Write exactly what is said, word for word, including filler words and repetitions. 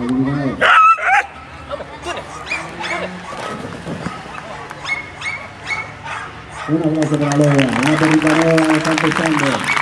Un abrazo para Lola, una perrita nueva, están empezando.